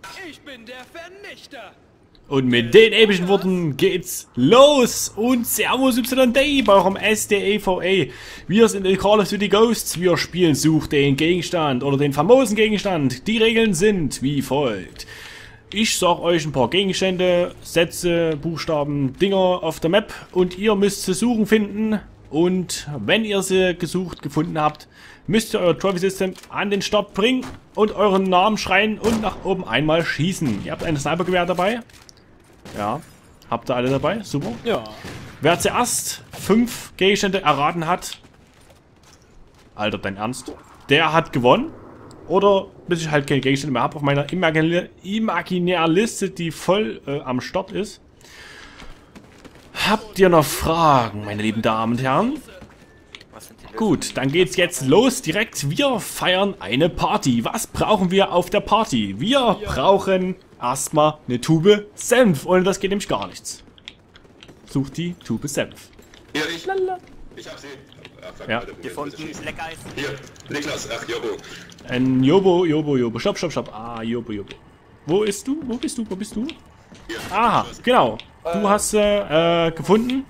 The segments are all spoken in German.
Ich bin der Vernichter. Und mit den epischen Worten geht's los und Servus YD bei eurem SDEVA. Wir sind in Call of Duty Ghosts, wir spielen Such den Gegenstand oder den famosen Gegenstand. Die Regeln sind wie folgt. Ich sag euch ein paar Gegenstände, Sätze, Buchstaben, Dinger auf der Map und ihr müsst sie suchen, finden. Und wenn ihr sie gefunden habt, müsst ihr euer Trophy System an den Start bringen und euren Namen schreien und nach oben einmal schießen. Ihr habt ein Snipergewehr dabei. Ja, habt ihr alle dabei? Super. Ja. Wer zuerst 5 Gegenstände erraten hat, Alter, dein Ernst? Der hat gewonnen. Oder bis ich halt keine Gegenstände mehr habe auf meiner imaginären Liste, die voll am Start ist. Habt ihr noch Fragen, meine lieben Damen und Herren? Gut, dann geht's jetzt los direkt. Wir feiern eine Party. Was brauchen wir auf der Party? Wir brauchen erstmal eine Tube Senf. Ohne das geht nämlich gar nichts. Sucht die Tube Senf. Hier, ich hab sie. Ja. Gefunden, Leckeis. Hier, Niklas, ach, Jobo. Ein Jobo. Stopp. Ah, Jobo. Wo bist du? Hier. Aha, genau. Du hast gefunden.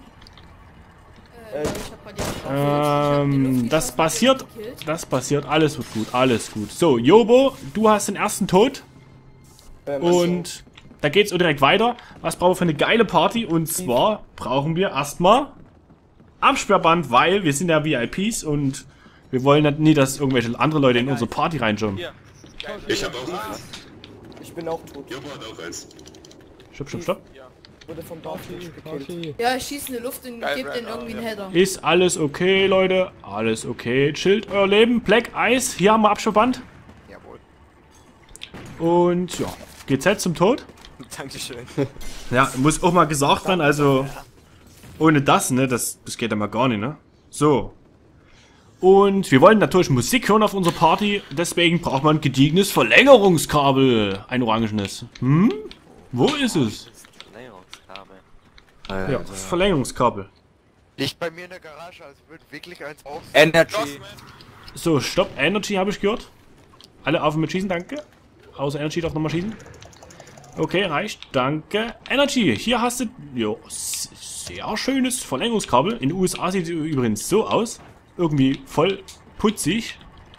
Das passiert. Alles wird gut. So, Jobo, du hast den ersten Tod. Und da geht's direkt weiter. Was brauchen wir für eine geile Party? Und zwar brauchen wir erstmal Absperrband, weil wir sind ja VIPs und wir wollen nie, dass irgendwelche andere Leute in unsere Party reinschauen. Ich hab auch eins. Ich bin auch tot. Jobo hat auch eins. Stopp. Wurde vom Barfisch gekillt. Ja, ich schieße in die Luft und gebe den irgendwie einen Header. Ist alles okay, Leute? Alles okay. Chillt euer Leben. Black Ice. Hier haben wir Absperrband. Jawohl. Und ja, GZ zum Tod. Dankeschön. Ja, muss auch mal gesagt werden, also ohne das, ne, das geht ja mal gar nicht, ne? So. Und wir wollen natürlich Musik hören auf unserer Party, deswegen braucht man ein gediegenes Verlängerungskabel. Ein orangenes. Wo ist es? Verlängerungskabel. Ja, das Verlängerungskabel. Liegt bei mir in der Garage, also wird wirklich eins auf. Energy. So, stopp. Energy habe ich gehört. Alle auf mit Schießen, danke. Außer Energy darf nochmal schießen. Okay, reicht. Danke. Energy, hier hast du... Jo, sehr schönes Verlängerungskabel. In den USA sieht es übrigens so aus. Irgendwie voll putzig.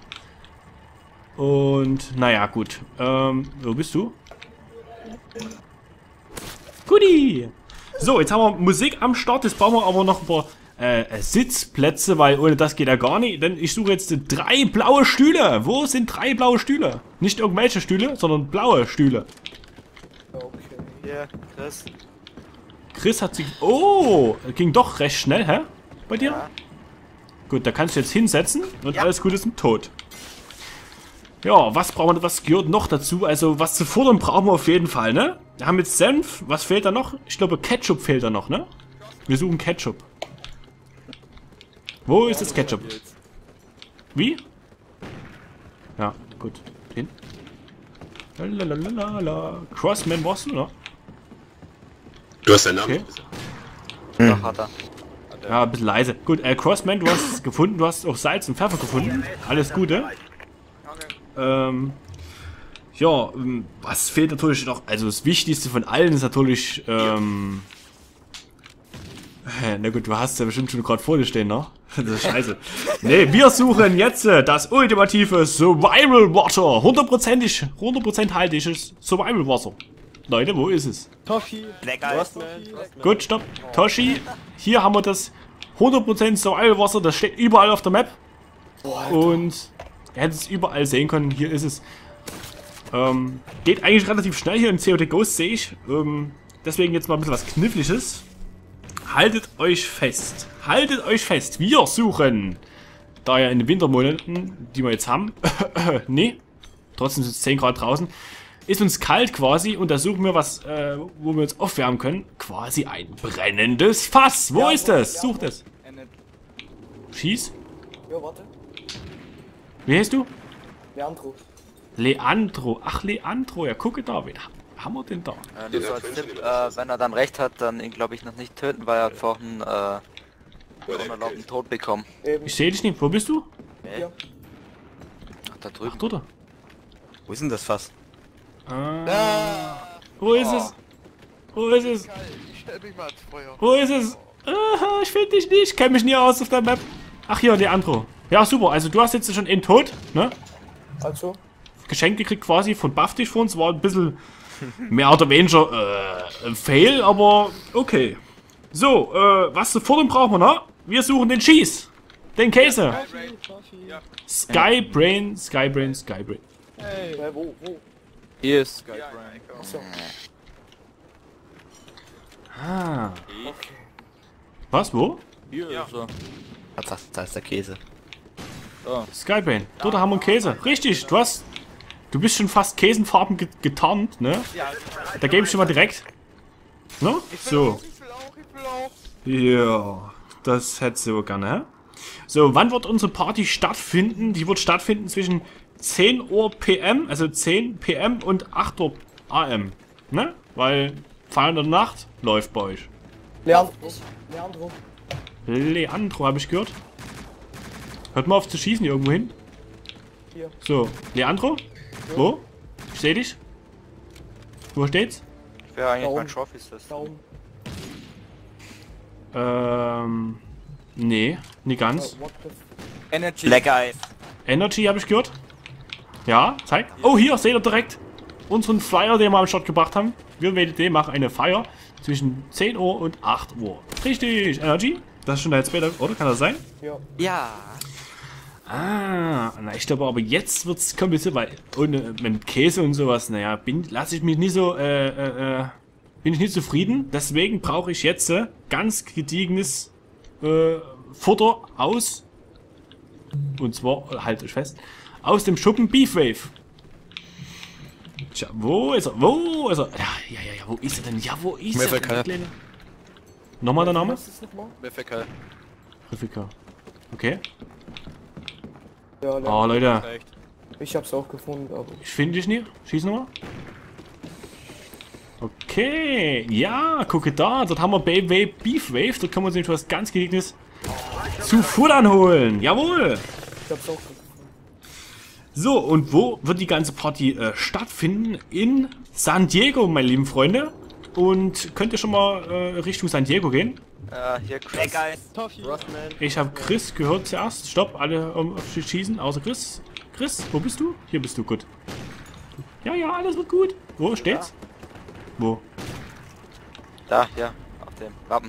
Und, naja, gut. Wo bist du? Guti! So, jetzt haben wir Musik am Start. Jetzt brauchen wir aber noch ein paar Sitzplätze, weil ohne das geht ja gar nicht. Denn ich suche jetzt 3 blaue Stühle. Wo sind 3 blaue Stühle? Nicht irgendwelche Stühle, sondern blaue Stühle. Okay. Hier, Chris. Chris hat sich... Oh, ging doch recht schnell, hä? Bei dir? Ja. Gut, da kannst du jetzt hinsetzen und alles Gute ist tot. Ja, was brauchen wir, was gehört noch dazu? Also, was zu fordern brauchen wir auf jeden Fall, ne? Wir haben jetzt Senf. Was fehlt da noch? Ich glaube, Ketchup fehlt da noch, ne? Wir suchen Ketchup. Wo ist das Ketchup? Wie? Ja, gut. Hin. Lalalala. Crossman warst du, ne? Du hast deinen Namen Okay. gesagt. Doch, hat er. Ja, ein bisschen leise. Gut, Crossman, du hast es gefunden. Du hast auch Salz und Pfeffer gefunden. Alles Gute. Ja, was fehlt natürlich noch? Also das Wichtigste von allen ist natürlich, na gut, du hast ja bestimmt schon gerade vor dir stehen, ne? Das ist scheiße. Nee, wir suchen jetzt das ultimative Survival Water. 100% haltiges Survival Water. Leute, wo ist es? Toshi. Leckeis. Gut, stopp. Toshi, hier haben wir das 100% Survival Wasser. Das steht überall auf der Map. Und ihr hättet es überall sehen können. Hier ist es. Geht eigentlich relativ schnell hier in COD Ghost, sehe ich. Deswegen jetzt mal ein bisschen was Kniffliges. Haltet euch fest. Wir suchen. Da ja in den Wintermonaten, die wir jetzt haben. Nee. Trotzdem sind es 10 Grad draußen. Ist uns kalt quasi und da suchen wir was, wo wir uns aufwärmen können. Quasi ein brennendes Fass. Wo ist das? Sucht es. Schieß. Ja, warte. Wie heißt du? Leandro. Leandro. Ach, Leandro. Ja, gucke da. Wen haben wir denn da? Nur so als Tipp, wenn er dann recht hat, dann ihn glaube ich noch nicht töten, weil er hat vorhin unerlaubten Tod bekommen. Eben. Ich sehe dich nicht. Wo bist du? Ja. Ach, da drüben. Ach, dort. Wo ist denn das Fass? Wo ist es? Wo ist es? Kalt, ich stell mich mal ans Feuer. Wo ist es? Ich finde dich nicht. Ich kenne mich nie aus auf der Map. Ach, hier, Leandro. Ja, super. Also, du hast jetzt schon einen Tod, ne? Also, Geschenk gekriegt quasi von Buffdish für uns. War ein bisschen mehr oder weniger ein Fail, aber okay. So, was zu fordern brauchen wir, ne? Wir suchen den Cheese. Den Käse. Skybrain. wo? Hier ist Skype. Achso. Ah. Was, wo? Hier ist er. Das ist der Käse. Skybrain. Dort haben wir einen Käse. Richtig, du bist schon fast käsenfarben getarnt, ne? Da gebe ich schon mal direkt. Ne? So. Ich will auch. Ja, das hättest du gerne, hä? So, wann wird unsere Party stattfinden? Die wird stattfinden zwischen 10 Uhr PM, also 10 PM und 8 Uhr AM. Ne? Weil Feiern der Nacht läuft bei euch. Leandro. Leandro, habe ich gehört. Hört mal auf zu schießen hier irgendwo hin. Hier. So, Leandro? Wo? Ich seh dich. Wo steht's? Wer eigentlich Daumen. mein Trophy ist das? Daumen. Nee, nicht ganz. What the Energy. Black Eyes. Energy habe ich gehört. Ja, zeig. Oh, hier seht ihr direkt unseren Flyer, den wir am Start gebracht haben. Wir WDD machen eine Feier zwischen 10 Uhr und 8 Uhr. Richtig, Energy. Das ist schon der später, oder? Kann das sein? Ja. Ja. Ah, na, ich glaube aber jetzt wird's kompliziert, weil ohne mit Käse und sowas, naja, lasse ich mich nicht so, bin ich nicht zufrieden. Deswegen brauche ich jetzt ganz gediegenes Futter aus, und zwar, halt euch fest, aus dem Schuppen Beefwave. Tja, wo ist er? Wo ist er? Ja, wo ist er denn? Ja, wo ist er denn, Kleine? Nochmal der Name? Was ist das nochmal? Mythical. Rifika. Okay. Ja, Oh, Leute. ich hab's auch gefunden, aber. Ich finde dich nicht. Schieß nochmal. Okay. Ja, gucke da. Dort haben wir Beefwave. Dort können wir uns nämlich was ganz Gediegenes zu futtern holen. Jawohl. Ich hab's auch gefunden. So, und wo wird die ganze Party stattfinden? In San Diego, meine lieben Freunde. Und könnt ihr schon mal Richtung San Diego gehen? Hier Black Eyes. Ich habe Chris gehört zuerst. Stopp, alle auf schießen, außer Chris. Chris, wo bist du? Hier bist du, gut. Ja, alles wird gut. Wo steht's? Wo? Da, hier. Auf dem Wappen.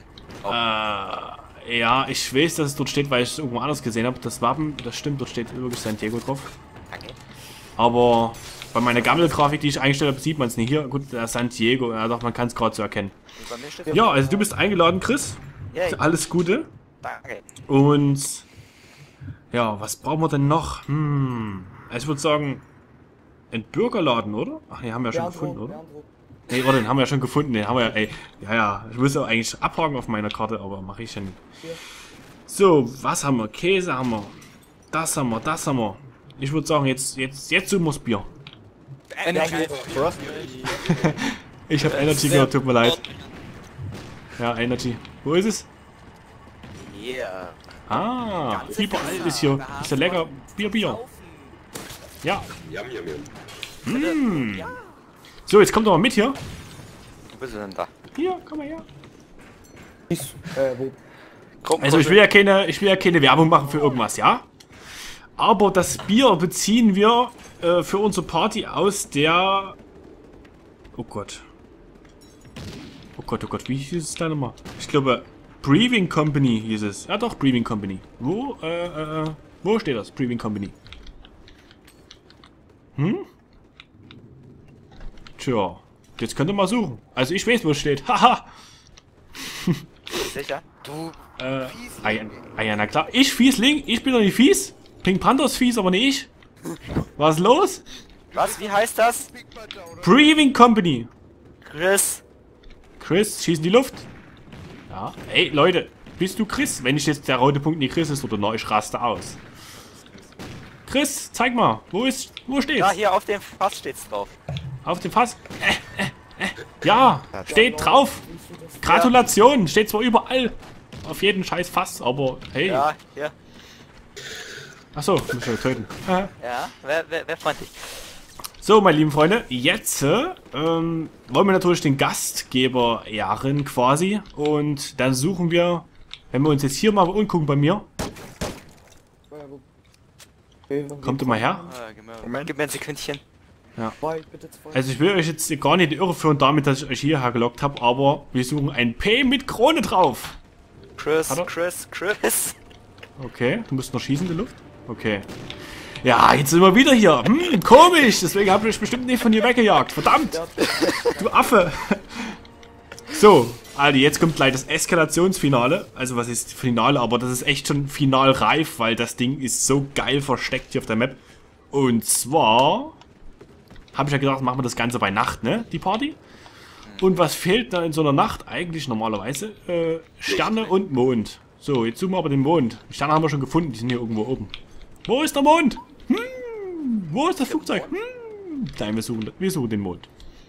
Ja, ich weiß, dass es dort steht, weil ich es irgendwo anders gesehen habe. Das Wappen, das stimmt, dort steht wirklich San Diego drauf. Okay. Aber bei meiner Gammelgrafik, die ich eingestellt habe, sieht man es nicht. Hier, gut, San Diego, ja doch, man kann es gerade so erkennen. Ja, also du bist eingeladen, Chris. Yay. Alles Gute. Danke. Und ja, was brauchen wir denn noch? Also ich würde sagen, ein Burgerladen, oder? Ach, den haben wir ja schon gefunden, oder? Nee, oder den haben wir ja schon gefunden. Den haben wir ja, ey. Ja, ich muss ja eigentlich abhaken auf meiner Karte, aber mache ich ja nicht. So, was haben wir? Käse haben wir. Das haben wir, das haben wir. Ich würde sagen, jetzt suchen wir das Bier. Energy. Ich habe Energy gehört, tut mir leid. Ja, Energy. Wo ist es? Yeah. Ah, überall ist hier. Ist ja lecker. Bier. Ja. Yum, yum, yum. So, jetzt kommt doch mal mit hier. Wo bist du denn da? Hier, komm mal her. Wo? Also ich will ja keine Werbung machen für irgendwas, ja? Aber das Bier beziehen wir für unsere Party aus der... Oh Gott, wie hieß es da nochmal? Ich glaube, Brewing Company hieß es. Ja doch, Brewing Company. Wo steht das? Brewing Company. Tja, jetzt könnt ihr mal suchen. Also ich weiß, wo es steht. Haha. Sicher? Du, Ja, na klar. Ich Fiesling? Ich bin doch nicht fies. Pink Panther ist fies, aber nicht ich. Was ist los? Was? Wie heißt das? Big Panther, oder? Brewing Company. Chris. Chris, schieß in die Luft. Ja. Ey, Leute. Bist du Chris? Wenn ich jetzt der rote Punkt nicht Chris ist oder noch, ich raste aus. Chris, zeig mal. Wo steht's? Ja, hier auf dem Fass steht's drauf. Auf dem Fass. Ja, steht drauf. Gratulation. Steht zwar überall. Auf jeden scheiß Fass, aber hey. Ja, hier. Achso, muss ich töten. Ja, wer freundlich. So, meine lieben Freunde, jetzt wollen wir natürlich den Gastgeber ehren quasi. Und dann suchen wir, wenn wir uns jetzt hier mal umgucken bei mir. Kommt ihr mal her? Gib mir ein Sekündchen. Also ich will euch jetzt gar nicht irreführen damit, dass ich euch hierher gelockt habe, aber wir suchen ein P mit Krone drauf. Chris. Okay, du musst noch schießen in die Luft. Okay. Ja, jetzt sind wir wieder hier. Komisch, deswegen habe ich euch bestimmt nicht von hier weggejagt. Verdammt! Du Affe! So, Alter, jetzt kommt gleich das Eskalationsfinale. Also was ist Finale, aber das ist echt schon finalreif, weil das Ding ist so geil versteckt hier auf der Map. Und zwar habe ich ja gedacht, machen wir das Ganze bei Nacht, ne? Die Party. Und was fehlt da in so einer Nacht eigentlich normalerweise? Sterne und Mond. So, jetzt suchen wir aber den Mond. Die Sterne haben wir schon gefunden, die sind hier irgendwo oben. Wo ist der Mond? Wo ist das Flugzeug? Nein, wir suchen den Mond.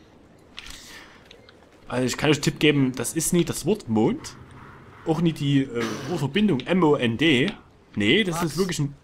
Also ich kann euch einen Tipp geben, das ist nicht das Wort Mond. Auch nicht die Wortverbindung M-O-N-D. Nee, das ist wirklich ein...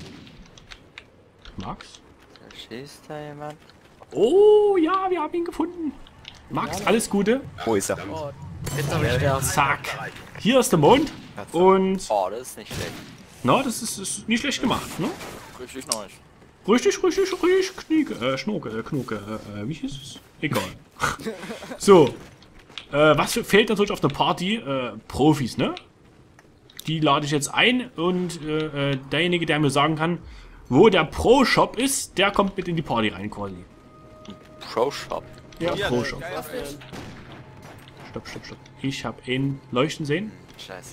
Max? Da schießt da jemand. Oh, ja, wir haben ihn gefunden. Max, alles Gute. Wo ist er? Zack. Hier ist der Mond. Und... Oh, das ist nicht schlecht. Na, das ist nicht schlecht gemacht, ne? Richtig nice. Richtig, Knoke, wie hieß es? Egal. So. Was fehlt natürlich auf der Party? Profis, ne? Die lade ich jetzt ein und derjenige, der mir sagen kann, wo der Pro-Shop ist, der kommt mit in die Party rein quasi. Pro-Shop? Ja, Pro-Shop. Stopp. Ich habe ihn leuchten sehen. Scheiße.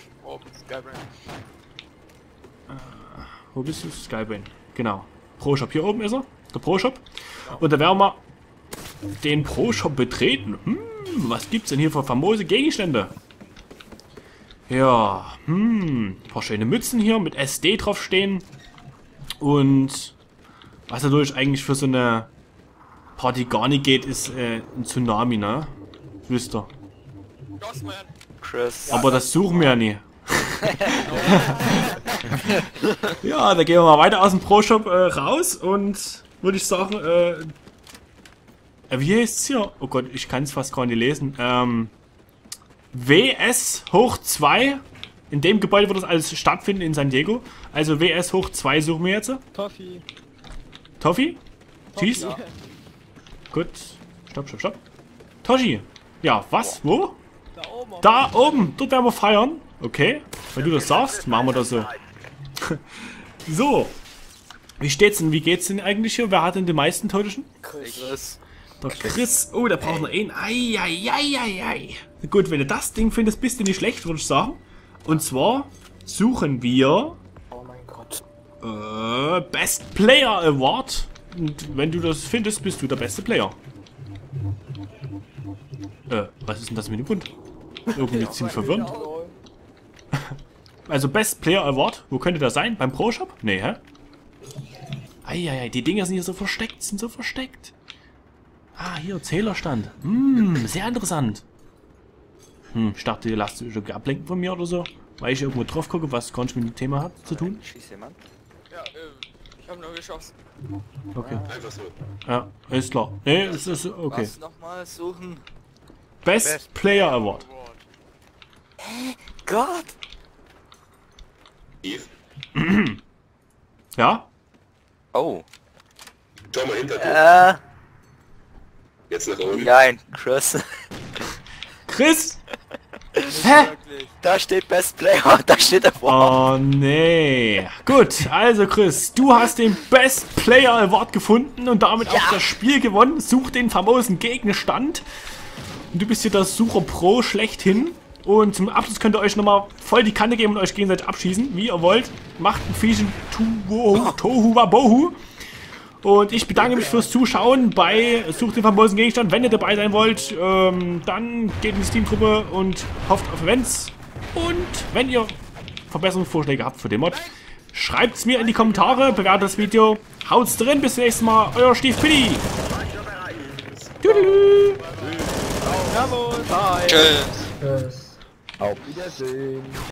Wo bist du? Skybrain. Genau. Pro-Shop. Hier oben ist er. Der Pro-Shop. Und da werden wir den Pro-Shop betreten. Was gibt's denn hier für famose Gegenstände? Ja, ein paar schöne Mützen hier mit SD draufstehen. Und was natürlich eigentlich für so eine Party gar nicht geht, ist ein Tsunami, ne? Wisst ihr. Chris. Aber das suchen wir ja nie. Ja, da gehen wir mal weiter aus dem Pro-Shop raus und würde ich sagen, wie heißt es hier? Oh Gott, ich kann es fast gar nicht lesen. WS hoch 2. In dem Gebäude wird das alles stattfinden in San Diego. Also WS hoch 2 suchen wir jetzt. Toffee. Toffee? Tschüss. Ja. Gut. Stopp. Toshi. Ja, was? Wo? Da oben. Da oben. Dort werden wir feiern. Okay. Wenn du das sagst, machen wir das so. So. Wie steht's denn? Wie geht's denn eigentlich hier? Wer hat denn die meisten Todischen? Chris. Der Chris. Oh, der braucht noch einen. Eieieiei. Gut, wenn du das Ding findest, bist du nicht schlecht, würde ich sagen. Und zwar suchen wir Oh mein Gott. Best Player Award. Und wenn du das findest, bist du der beste Player. Was ist denn das mit dem Bund? Irgendwie ziemlich verwirrend. Also Best Player Award, wo könnte das sein? Beim Pro Shop? Nee, hä? Eieiei, die Dinger sind hier so versteckt, Ah, hier, Zählerstand. Sehr interessant. Ich dachte, ihr lasst euch irgendwie ablenken von mir oder so. Weil ich irgendwo drauf gucke, was gar nicht mit dem Thema hat zu tun. Schießt jemand? Ja, ich habe nur geschossen. Okay. Einfach so. Ja, ist klar. Nee, es ist okay. Was nochmal suchen? Best Player Award. Gott! Eve, Ja? Oh. schau mal hinter dir. Jetzt nach oben. Nein, Chris. Chris? Hä? Da steht Best Player, da steht der vor. Oh nee. Gut, also Chris, du hast den Best Player Award gefunden und damit auch das Spiel gewonnen. Such den famosen Gegenstand. Und du bist hier der Sucher Pro schlechthin. Und zum Abschluss könnt ihr euch nochmal voll die Kante geben und euch gegenseitig abschießen, wie ihr wollt. Macht einen fiesen Tohu Wabohu. Und ich bedanke mich fürs Zuschauen bei Sucht den famosen Gegenstand. Wenn ihr dabei sein wollt, dann geht in die Steam-Gruppe und hofft auf Events. Und wenn ihr Verbesserungsvorschläge habt für den Mod, schreibt es mir in die Kommentare, bewertet das Video. Haut's drin, bis zum nächsten Mal, euer Stief Piddy. Tschüss. Servus. Tschüss. Auf Wiedersehen.